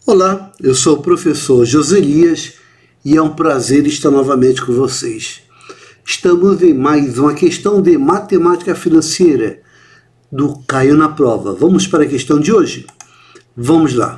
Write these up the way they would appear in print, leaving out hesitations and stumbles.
Olá, eu sou o professor Joselias e é um prazer estar novamente com vocês. Estamos em mais uma questão de matemática financeira do Caiu na Prova. Vamos para a questão de hoje? Vamos lá.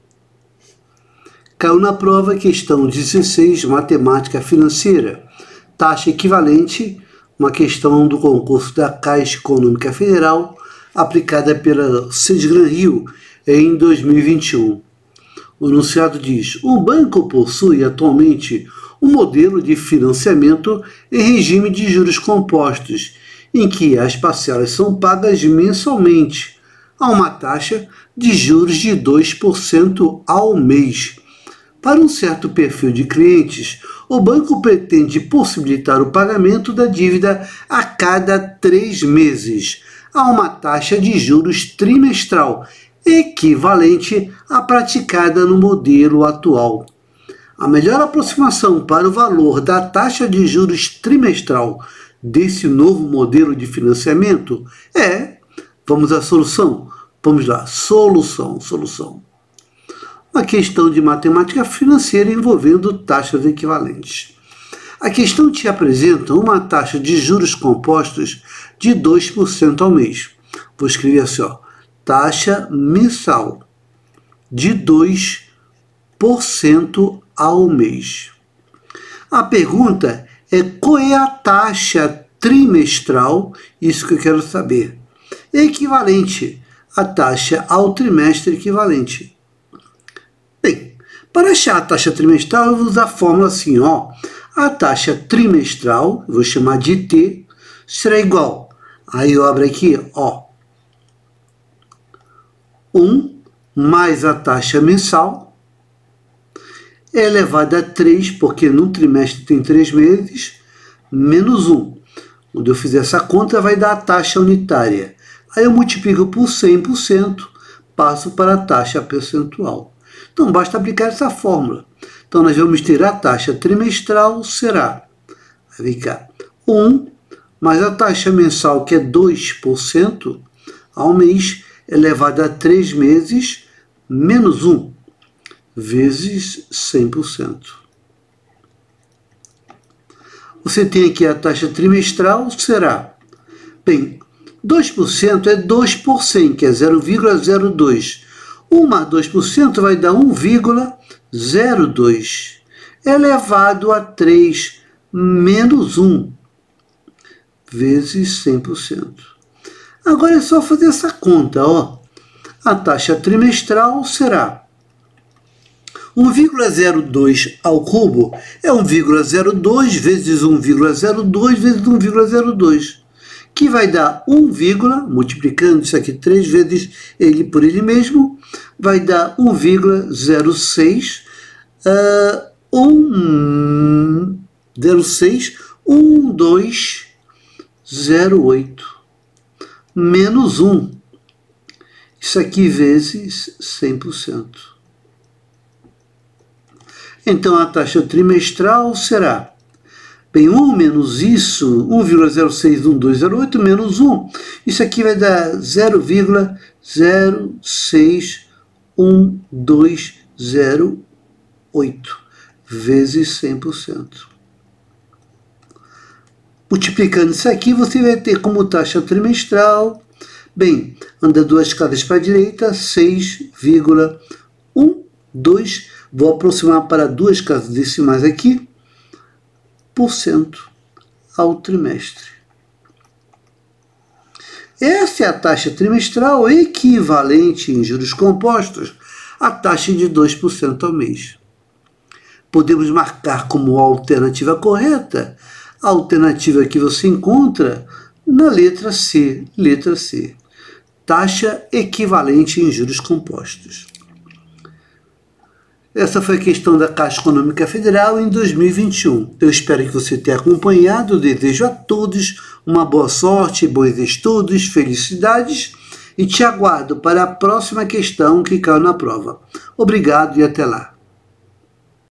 Caiu na prova, questão 16, matemática financeira. Taxa equivalente, uma questão do concurso da Caixa Econômica Federal, aplicada pela Cisgran Rio em 2021. O enunciado diz: um banco possui atualmente um modelo de financiamento em regime de juros compostos, em que as parcelas são pagas mensalmente, a uma taxa de juros de 2% ao mês. Para um certo perfil de clientes, o banco pretende possibilitar o pagamento da dívida a cada 3 meses, a uma taxa de juros trimestral, equivalente à praticada no modelo atual. A melhor aproximação para o valor da taxa de juros trimestral desse novo modelo de financiamento é... Vamos à solução? Vamos lá, solução. Uma questão de matemática financeira envolvendo taxas equivalentes. A questão te apresenta uma taxa de juros compostos de 2% ao mês. Vou escrever assim, ó. Taxa mensal de 2% ao mês. A pergunta é qual é a taxa trimestral, isso que eu quero saber, equivalente à taxa ao trimestre equivalente. Bem, para achar a taxa trimestral eu vou usar a fórmula assim, ó. A taxa trimestral, eu vou chamar de T, será igual, aí eu abro aqui, ó, 1 mais a taxa mensal é elevado a 3, porque no trimestre tem 3 meses, menos 1. Quando eu fizer essa conta, vai dar a taxa unitária. Aí eu multiplico por 100%, passo para a taxa percentual. Então, basta aplicar essa fórmula. Então, nós vamos ter a taxa trimestral, será, vai ficar 1 mais a taxa mensal, que é 2% ao mês, elevado a 3 meses, menos 1, vezes 100%. Você tem aqui a taxa trimestral, será, bem, 2% é 2 por 100, que é 0,02. 1 mais 2% vai dar 1,02, elevado a 3, menos 1, vezes 100%. Agora é só fazer essa conta, ó. A taxa trimestral será 1,02 ao cubo é 1,02 vezes 1,02 vezes 1,02, que vai dar 1, multiplicando isso aqui 3 vezes ele por ele mesmo, vai dar 1,06, 1208. Menos 1, isso aqui vezes 100%. Então, a taxa trimestral será, bem, 1 menos isso, 1,061208 menos 1, isso aqui vai dar 0,061208 vezes 100%. Multiplicando isso aqui, você vai ter como taxa trimestral, bem, anda 2 casas para a direita, 6,12, vou aproximar para 2 casas decimais aqui, por cento ao trimestre. Essa é a taxa trimestral equivalente em juros compostos à taxa de 2% ao mês. Podemos marcar como alternativa correta a alternativa que você encontra na letra C. Letra C. Taxa equivalente em juros compostos. Essa foi a questão da Caixa Econômica Federal em 2021. Eu espero que você tenha acompanhado. Desejo a todos uma boa sorte, bons estudos, felicidades e te aguardo para a próxima questão que caiu na prova. Obrigado e até lá.